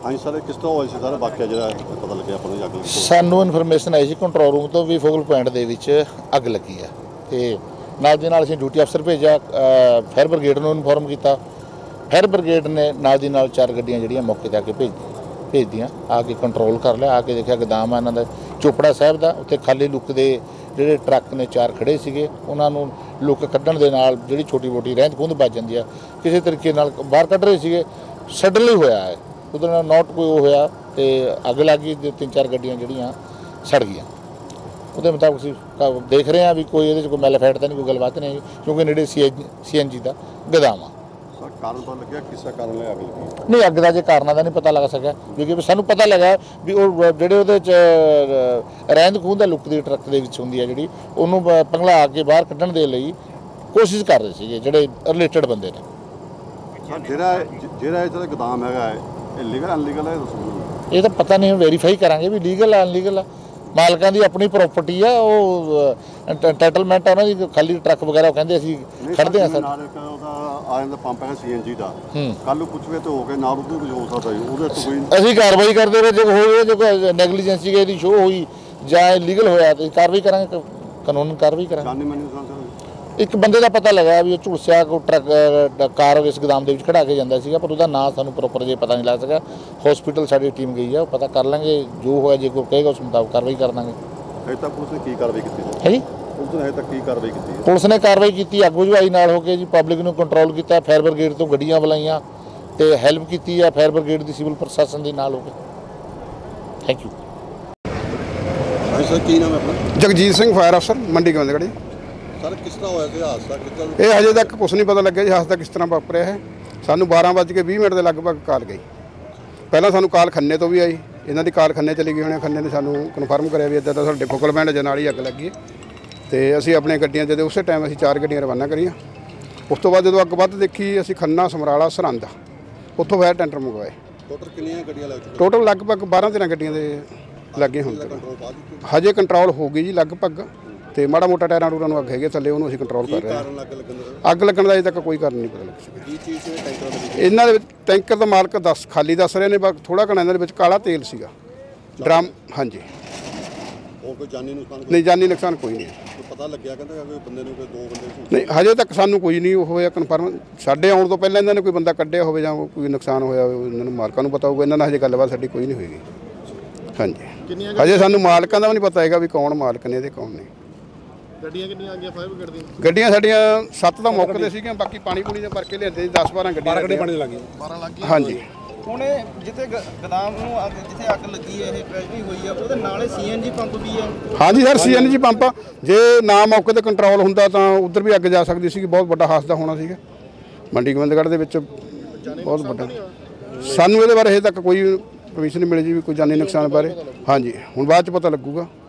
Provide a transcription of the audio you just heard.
हाँ जी सर, किस तरह होया सी सर वाकया जिहड़ा पता लगे अपन नूं अग लगी? ਸਾਨੂੰ ਇਨਫੋਰਮੇਸ਼ਨ ਆਈ ਸੀ ਕੰਟਰੋਲ ਰੂਮ ਤੋਂ ਵੀ ਫੋਕਲ ਪੁਆਇੰਟ ਦੇ ਵਿੱਚ ਅੱਗ ਲੱਗੀ ਹੈ ਤੇ ਨਾਲ ਦੀ ਨਾਲ ਅਸੀਂ ਡਿਊਟੀ ਅਫਸਰ ਭੇਜਿਆ, ਫਾਇਰ ਬ੍ਰਿਗੇਡ ਨੂੰ ਇਨਫੋਰਮ ਕੀਤਾ। ਫਾਇਰ ਬ੍ਰਿਗੇਡ ਨੇ ਨਾਲ ਦੀ ਨਾਲ 4 ਗੱਡੀਆਂ ਜਿਹੜੀਆਂ ਮੌਕੇ 'ਤੇ ਆ ਕੇ ਭੇਜਦੀਆਂ, ਆ ਕੇ ਕੰਟਰੋਲ ਕਰ ਲਿਆ। ਆ ਕੇ ਦੇਖਿਆ ਗੋਦਾਮ ਆ ਇਹਨਾਂ ਦਾ ਚੋਪੜਾ ਸਾਹਿਬ ਦਾ, ਉੱਥੇ ਖਾਲੀ ਲੁੱਕ ਦੇ ਜਿਹੜੇ ਟਰੱਕ ਨੇ 4 ਖੜੇ ਸੀਗੇ, ਉਹਨਾਂ ਨੂੰ ਲੁੱਕ ਕੱਢਣ ਦੇ ਨਾਲ ਜਿਹੜੀ ਛੋਟੀ ਮੋਟੀ ਰਹਿੰਦ ਖੂੰਹਦ ਵੱਜ ਜਾਂਦੀ ਆ, ਕਿਸੇ ਤਰੀਕੇ ਨਾਲ ਬਾਹਰ ਕੱਢ ਰਹੇ ਸੀਗੇ। ਸਡਨਲੀ ਹੋਇਆ ਹੈ, ਉਹਦੇ ਨਾਲ ਨੋਟ ਕੋਈ ਉਹ ਹੋਇਆ ਤੇ ਅੱਗ ਲੱਗ ਗਈ। 3-4 ਗੱਡੀਆਂ ਜਿਹੜੀਆਂ ਸੜ ਗਈਆਂ। ਉਹਦੇ ਮੁਤਾਬਕ ਅਸੀਂ ਦੇਖ ਰਹੇ ਹਾਂ ਵੀ ਕੋਈ ਇਹਦੇ 'ਚ ਕੋਈ ਮੈਲਫੈਟ ਤਾਂ ਨਹੀਂ, ਕੋਈ ਗੱਲਬਾਤ ਨਹੀਂ, ਕਿਉਂਕਿ ਨੇੜੇ CNG ਦਾ ਗੋਦਾਮ ਆ। ਸਰ ਕਾਰਨ ਪਤਾ ਲੱਗਿਆ ਕਿਸੇ ਕਾਰਨ ਲਈ ਅੱਗ ਲੱਗੀ? ਨਹੀਂ, ਅੱਗ ਦਾ ਜੇ ਕਾਰਨਾਂ ਦਾ ਨਹੀਂ ਪਤਾ ਲੱਗ ਸਕਿਆ, ਕਿਉਂਕਿ ਸਾਨੂੰ ਪਤਾ ਲੱਗਾ ਵੀ ਉਹ ਜਿਹੜੇ ਉਹਦੇ 'ਚ ਰਹਿੰਦ ਖੂੰਹਦ ਦਾ ਲੁੱਕ ਦੀ ਟਰੱਕ ਦੇ ਵਿੱਚ ਹੁੰਦੀ ਹੈ, ਜਿਹੜੀ ਉਹਨੂੰ ਪੰਘਲਾ ਕੇ ਬਾਹਰ ਕੱਢਣ ਦੇ ਲਈ ਕੋਸ਼ਿਸ਼ ਕਰ ਰਹੇ ਸੀਗੇ ਜਿਹੜੇ ਰਿਲੇਟਡ ਬੰਦੇ ਨੇ। ਜਿਹੜਾ ਇਹ ਗੋਦਾਮ ਹੈਗਾ ਇਹ ਲੀਗਲ ਅਨਲੀਗਲ ਹੈ ਦੱਸੋ? ਇਹ ਤਾਂ ਪਤਾ ਨਹੀਂ, ਵੈਰੀਫਾਈ ਕਰਾਂਗੇ ਵੀ ਲੀਗਲ ਆ ਅਨਲੀਗਲ ਆ। ਮਾਲਕਾਂ ਦੀ ਆਪਣੀ ਪ੍ਰਾਪਰਟੀ ਆ, ਉਹ ਐਂਟਾਈਟਲਮੈਂਟ ਆ ਉਹਨਾਂ ਦੀ। ਖਾਲੀ ਟਰੱਕ ਵਗੈਰਾ ਉਹ ਕਹਿੰਦੇ ਅਸੀਂ ਖੜਦੇ ਆ ਸਰ। ਉਹਦਾ ਆ ਜਾਂਦਾ ਪੰਪ ਹੈਗਾ CNG ਦਾ, ਕੱਲ ਨੂੰ ਪੁੱਛਵੇ ਤੇ ਹੋ ਕੇ ਨਾਲ ਉਹਦੇ ਕੁਝ ਹੋ ਸਕਦਾ ਜੀ, ਉਹਦੇ ਤੋਂ ਕੋਈ ਅਸੀਂ ਕਾਰਵਾਈ ਕਰਦੇ ਰਹੇ। ਜੇ ਹੋਏ ਜੇ ਕੋਈ ਨੈਗਲੀਜੈਂਸੀ ਦੀ ਸ਼ੋਅ ਹੋਈ ਜਾਂ ਇਲੀਗਲ ਹੋਇਆ ਤੇ ਕਾਰਵਾਈ ਕਰਾਂਗੇ, ਕਾਨੂੰਨ ਕਾਰਵਾਈ ਕਰਾਂਗੇ। ਜਾਨੀ ਮਾਨੀ ਨੁਕਸਾਨ ਸਰ ਇੱਕ ਬੰਦੇ ਦਾ ਪਤਾ ਲੱਗਾ ਵੀ ਉਹ ਝੁਲਸਿਆ ਕੋ ਟਰੱਕ ਕਾਰ ਇਸ ਗੋਦਾਮ ਦੇ ਵਿੱਚ ਖੜਾ ਕੇ ਜਾਂਦਾ ਸੀਗਾ, ਪਰ ਉਹਦਾ ਨਾਂ ਸਾਨੂੰ ਪ੍ਰੋਪਰ ਜੇ ਪਤਾ ਨਹੀਂ ਲੱਗ ਸਕਿਆ। ਹਸਪੀਟਲ ਸਾਡੀ ਟੀਮ ਗਈ ਆ, ਉਹ ਪਤਾ ਕਰ ਲਾਂਗੇ ਜੋ ਹੋਇਆ, ਜੇ ਕੋਈ ਕਹੇਗਾ ਉਸ ਮੁਤਾਬਕ ਕਾਰਵਾਈ ਕਰ ਦਾਂਗੇ। ਹਜੇ ਤੱਕ ਪੁਲਿਸ ਨੇ ਕੀ ਕਾਰਵਾਈ ਕੀਤੀ ਹੈ ਜੀ? ਪੁਲਿਸ ਨੇ ਹਜੇ ਤੱਕ ਕੀ ਕਾਰਵਾਈ ਕੀਤੀ ਹੈ? ਪੁਲਿਸ ਨੇ ਕਾਰਵਾਈ ਕੀਤੀ, ਅੱਗ ਬੁਝਾਈ ਨਾਲ ਹੋ ਕੇ ਜੀ, ਪਬਲਿਕ ਨੂੰ ਕੰਟਰੋਲ ਕੀਤਾ, ਫਾਇਰ ਬ੍ਰਿਗੇਡ ਤੋਂ ਗੱਡੀਆਂ ਬੁਲਾਈਆਂ ਤੇ ਹੈਲਪ ਕੀਤੀ ਆ ਫਾਇਰ ਬ੍ਰਿਗੇਡ ਦੀ, ਸਿਵਲ ਪ੍ਰਸ਼ਾਸਨ ਦੇ ਨਾਲ ਹੋ ਕੇ। Thank you. ਹਾਂਜੀ ਸਰ, ਕੀ ਨਾਮ ਹੈ ਆਪਣਾ? ਜਗਜੀਤ ਸਿੰਘ, ਫਾਇਰ ਅਫਸਰ, ਮੰਡੀ ਗੋਬਿੰਦਗੜ੍ਹ। ਸਰ ਕਿਸ ਤਰ੍ਹਾਂ ਹੋਇਆ ਸੀ ਹਾਦਸਾ? ਇਹ ਹਜੇ ਤੱਕ ਕੁਝ ਨਹੀਂ ਪਤਾ ਲੱਗਿਆ ਜੀ ਹਾਦਸਾ ਕਿਸ ਤਰ੍ਹਾਂ ਵਾਪਰਿਆ ਹੈ। ਸਾਨੂੰ 12:20 ਦੇ ਲਗਭਗ ਕਾਲ ਗਈ। ਪਹਿਲਾਂ ਸਾਨੂੰ ਕਾਲ ਖੰਨੇ ਤੋਂ ਵੀ ਆਈ, ਇਹਨਾਂ ਦੀ ਕਾਲ ਖੰਨੇ ਚਲੀ ਗਈ ਹੋਣੀ। ਖੰਨੇ ਨੇ ਸਾਨੂੰ ਕਨਫਰਮ ਕਰਿਆ ਵੀ ਇੱਦਾਂ ਦਾ ਸਾਡੇ ਫੋਕਲ ਪੁਆਇੰਟ ਦੇ ਨਾਲ ਹੀ ਅੱਗ ਲੱਗੀ ਤੇ ਅਸੀਂ ਆਪਣੀਆਂ ਗੱਡੀਆਂ ਜਦੋਂ ਉਸੇ ਟਾਈਮ ਅਸੀਂ 4 ਗੱਡੀਆਂ ਰਵਾਨਾ ਕਰੀਆਂ। ਉਸ ਤੋਂ ਬਾਅਦ ਜਦੋਂ ਅੱਗ ਵੱਧ ਦੇਖੀ, ਅਸੀਂ ਖੰਨਾ, ਸਮਰਾਲਾ, ਸਰਹੰਦ ਉੱਥੋਂ ਫਾਇਰ ਟੈਂਡਰ ਮੰਗਵਾਏ। ਟੋਟਲ ਕਿੰਨੀਆਂ ਗੱਡੀਆਂ ਲੱਗ ਚੁੱਕੀਆਂ? ਟੋਟਲ ਲਗਭਗ 12-13 ਗੱਡੀਆਂ ਦੇ ਲੱਗੇ ਹੁਣ ਤੱਕ। ਹਜੇ ਕੰਟਰੋਲ ਹੋ ਗਈ ਜੀ ਲਗਭਗ, ਤੇ ਮਾੜਾ ਮੋਟਾ ਟਾਇਰਾਂ ਟੂਰਾਂ ਨੂੰ ਅੱਗ ਹੈਗੇ ਥੱਲੇ, ਉਹਨੂੰ ਅਸੀਂ ਕੰਟਰੋਲ ਕਰ ਰਹੇ ਹਾਂ। ਅੱਗ ਲੱਗਣ ਦਾ ਅਜੇ ਤੱਕ ਕੋਈ ਕਾਰਨ ਨਹੀਂ ਪਤਾ ਲੱਗ ਸਕਿਆ। ਕੀ ਚੀਜ਼ ਦੇ ਟੈਂਕਰ ਦੇ ਵਿੱਚ? ਇਹਨਾਂ ਦੇ ਵਿੱਚ ਟੈਂਕਰ ਦਾ ਮਾਲਕ ਖਾਲੀ ਦੱਸ ਰਹੇ ਨੇ, ਥੋੜਾ ਘਣਾ ਇਹਨਾਂ ਦੇ ਵਿੱਚ ਕਾਲਾ ਤੇਲ ਸੀਗਾ, ਡਰਮ। ਹਾਂਜੀ, ਹੋਰ ਕੋਈ ਜਾਨੀ ਨੁਕਸਾਨ? ਨਹੀਂ, ਜਾਨੀ ਨੁਕਸਾਨ ਕੋਈ ਨਹੀਂ। ਪਤਾ ਲੱਗਿਆ ਕਹਿੰਦਾ ਕੋਈ ਬੰਦੇ ਨੂੰ, ਕੋਈ 2 ਬੰਦੇ? ਨਹੀਂ, ਹਜੇ ਤੱਕ ਸਾਨੂੰ ਕੋਈ ਨਹੀਂ ਹੋਇਆ ਕਨਫਰਮ। ਸਾਡੇ ਆਉਣ ਤੋਂ ਪਹਿਲਾਂ ਇਹਨਾਂ ਨੇ ਕੋਈ ਬੰਦਾ ਕੱਢਿਆ ਹੋਵੇ ਜਾਂ ਕੋਈ ਨੁਕਸਾਨ ਹੋਇਆ ਹੋਵੇ, ਇਹਨਾਂ ਨੂੰ ਮਾਲਕਾਂ ਨੂੰ ਪਤਾ ਹੋਊਗਾ। ਇਹਨਾਂ ਨਾਲ ਹਜੇ ਗੱਲਬਾਤ ਸਾਡੀ ਕੋਈ ਨਹੀਂ ਹੋਏਗੀ। ਹਾਂਜੀ, ਹਜੇ ਸਾਨੂੰ ਮਾਲਕਾਂ ਦਾ ਵੀ ਨਹੀਂ ਪਤਾ ਹੈਗਾ ਵੀ ਕੌਣ ਮਾਲਕ ਨੇ ਤੇ ਕੌਣ ਨਹੀਂ। ਗੱਡੀਆਂ ਕਿੰਨੀਆਂ ਆ ਗਈਆਂ ਫਾਇਰ ਬ੍ਰਿਗੇਡ ਦੀਆਂ? ਗੱਡੀਆਂ ਸਾਡੀਆਂ 7 ਤਾਂ ਮੌਕੇ ਤੇ ਸੀਗੀਆਂ, ਬਾਕੀ ਪਾਣੀ ਪੂਣੀ ਦੇ ਭਰ ਕੇ ਲਿਆਂਦੇ 10-12 ਗੱਡੀਆਂ ਪਾਣੀ ਲੱਗ ਗਈ। 12 ਲੱਗ ਗਈਆਂ। ਹਾਂਜੀ, ਹੁਣ ਜਿੱਥੇ ਗੋਦਾਮ ਨੂੰ ਜਿੱਥੇ ਅੱਗ ਲੱਗੀ ਹੈ, ਇਹ ਟ੍ਰੈਜਡੀ ਹੋਈ ਆ, ਉਹਦੇ ਨਾਲੇ CNG ਪੰਪ ਵੀ ਆ। ਹਾਂਜੀ ਸਰ, CNG ਪੰਪ ਜੇ ਨਾ ਮੌਕੇ ਤੇ ਕੰਟਰੋਲ ਹੁੰਦਾ ਤਾਂ ਉੱਧਰ ਵੀ ਅੱਗ ਜਾ ਸਕਦੀ ਸੀ, ਬਹੁਤ ਵੱਡਾ ਹਾਦਸਾ ਹੋਣਾ ਸੀਗਾ। ਮੰਡੀ ਗੋਬਿੰਦਗੜ੍ਹ ਦੇ ਵਿੱਚ ਬਹੁਤ ਵੱਡਾ। ਸਾਨੂੰ ਇਹਦੇ ਬਾਰੇ ਹਜੇ ਤੱਕ ਕੋਈ ਪਰਮਿਸ਼ਨ ਨਹੀਂ ਮਿਲੀ ਜੀ, ਵੀ ਕੋਈ ਜਾਨੀ ਨੁਕਸਾਨ ਬਾਰੇ। ਹਾਂਜੀ, ਹੁਣ ਬਾਅਦ ਚ ਪਤਾ ਲੱਗੂਗਾ।